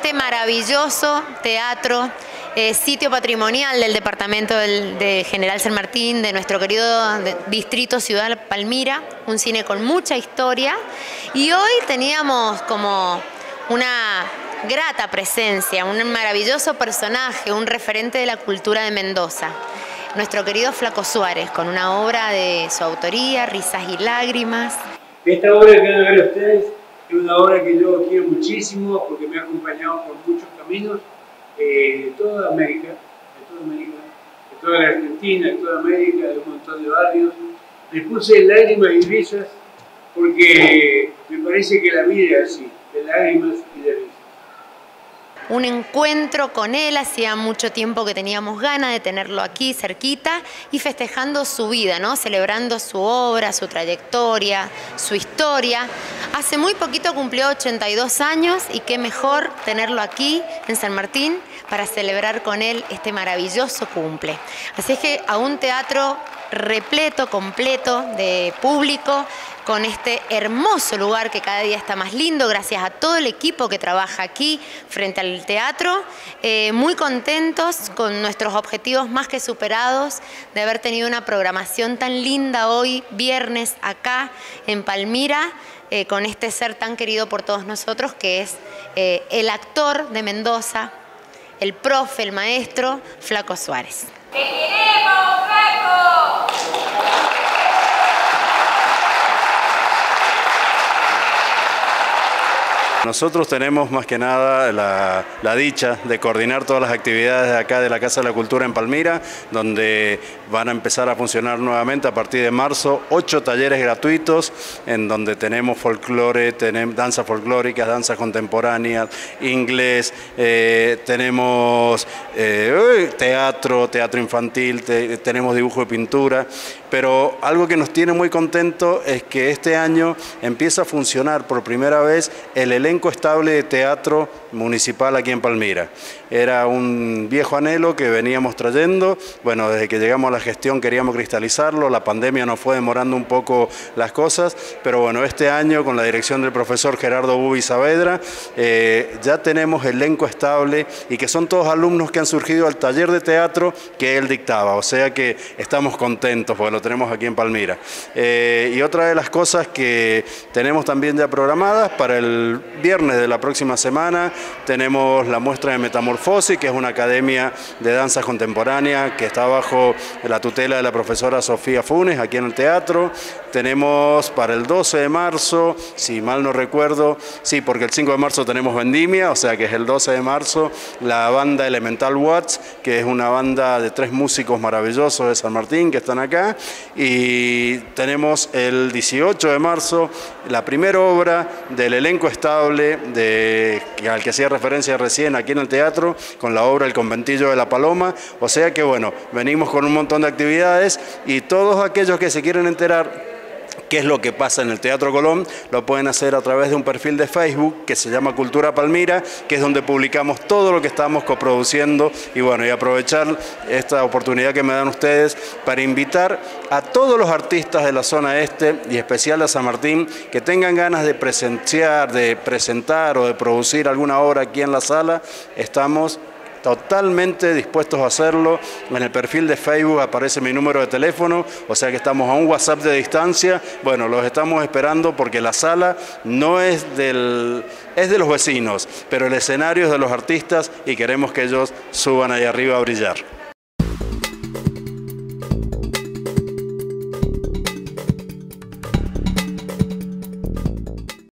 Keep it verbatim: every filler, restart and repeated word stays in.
este maravilloso teatro, eh, sitio patrimonial del departamento del, de General San Martín, de nuestro querido distrito Ciudad Palmira, un cine con mucha historia. Y hoy teníamos como una grata presencia, un maravilloso personaje, un referente de la cultura de Mendoza, nuestro querido Flaco Suárez, con una obra de su autoría, Risas y Lágrimas. Esta obra que van a ver ustedes es una obra que yo quiero muchísimo porque me ha acompañado por muchos caminos eh, de toda América, de toda América, de toda la Argentina, de toda América, de un montón de barrios. Me puse lágrimas y risas porque me parece que la vida es así, de lágrimas y de risas. Un encuentro con él, hacía mucho tiempo que teníamos ganas de tenerlo aquí cerquita y festejando su vida, ¿no? Celebrando su obra, su trayectoria, su historia. Hace muy poquito cumplió ochenta y dos años y qué mejor tenerlo aquí en San Martín para celebrar con él este maravilloso cumple. Así es que a un teatro repleto, completo de público, con este hermoso lugar que cada día está más lindo, gracias a todo el equipo que trabaja aquí frente al teatro, eh, muy contentos con nuestros objetivos más que superados de haber tenido una programación tan linda hoy, viernes, acá en Palmira, eh, con este ser tan querido por todos nosotros que es eh, el actor de Mendoza, el profe, el maestro, Flaco Suárez. ¡Te queremos, Flaco! Nosotros tenemos más que nada la, la dicha de coordinar todas las actividades de acá de la Casa de la Cultura en Palmira, donde van a empezar a funcionar nuevamente a partir de marzo ocho talleres gratuitos, en donde tenemos folclore, tenemos danzas folclóricas, danzas contemporáneas, inglés, eh, tenemos eh, teatro, teatro infantil, te, tenemos dibujo y pintura, pero algo que nos tiene muy contentos es que este año empieza a funcionar por primera vez el elenco estable de teatro municipal aquí en Palmira. Era un viejo anhelo que veníamos trayendo, bueno, desde que llegamos a la gestión queríamos cristalizarlo, la pandemia nos fue demorando un poco las cosas, pero bueno, este año con la dirección del profesor Gerardo Bubi Saavedra, eh, ya tenemos elenco estable y que son todos alumnos que han surgido al taller de teatro que él dictaba, o sea que estamos contentos porque lo tenemos aquí en Palmira. Eh, y otra de las cosas que tenemos también ya programadas para el viernes de la próxima semana, tenemos la muestra de Metamorfosis, que es una academia de danza contemporánea que está bajo la tutela de la profesora Sofía Funes aquí en el teatro. Tenemos para el doce de marzo, si mal no recuerdo, sí, porque el cinco de marzo tenemos Vendimia, o sea que es el doce de marzo, la banda Elemental Watts, que es una banda de tres músicos maravillosos de San Martín que están acá, y tenemos el dieciocho de marzo la primera obra del elenco estable de, al que hacía referencia recién aquí en el teatro, con la obra El Conventillo de la Paloma, o sea que bueno, venimos con un montón de actividades y todos aquellos que se quieren enterar qué es lo que pasa en el Teatro Colón, lo pueden hacer a través de un perfil de Facebook que se llama Cultura Palmira, que es donde publicamos todo lo que estamos coproduciendo y bueno, y aprovechar esta oportunidad que me dan ustedes para invitar a todos los artistas de la zona este y especial de San Martín que tengan ganas de presenciar, de presentar o de producir alguna obra aquí en la sala. Estamos totalmente dispuestos a hacerlo. En el perfil de Facebook aparece mi número de teléfono, o sea que estamos a un WhatsApp de distancia. Bueno, los estamos esperando porque la sala no es del, es de los vecinos, pero el escenario es de los artistas y queremos que ellos suban ahí arriba a brillar.